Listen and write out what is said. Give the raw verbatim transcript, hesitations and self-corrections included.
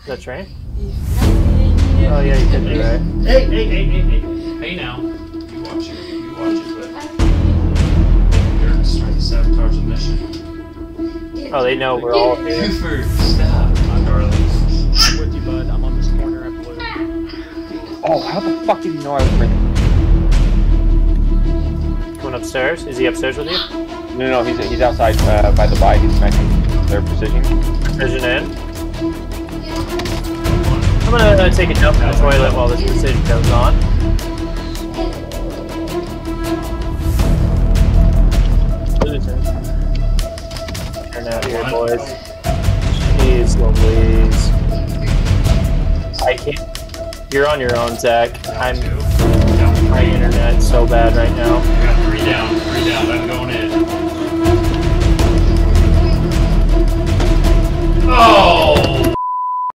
The train? Oh yeah, you could be right. Hey, hey, hey, hey, hey. Hey now. You watch it. You watch it, but you're just trying to sabotage the mission. Oh, they know we're all here. Cooper, stop, my darling. I'm with you, bud. I'm on this corner at blue. Oh, how the fuck did you know I was bringing? Going upstairs? Is he upstairs with you? No, no, he's he's outside uh, by the buy. He's smashing their precision. Precision in. I'm gonna uh, take a dump in the toilet while this precision goes on. Turn out here, boys. Jeez Louise. I can't. You're on your own, Zach. I'm. My internet's so bad right now. I got three down, three down. I'm going in. Oh!